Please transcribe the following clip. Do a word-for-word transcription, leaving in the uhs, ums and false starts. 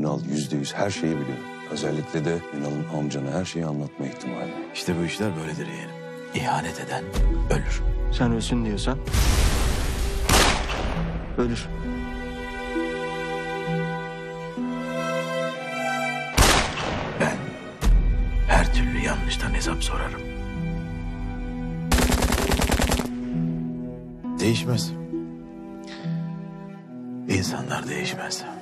Ünal yüzde yüz her şeyi biliyor. Özellikle de Ünal'ın amcana her şeyi anlatma ihtimali. İşte bu işler böyledir yeğenim. İhanet eden ölür. Sen ölsün diyorsan ölür. Ben her türlü yanlıştan hesap sorarım. Değişmez. İnsanlar değişmez.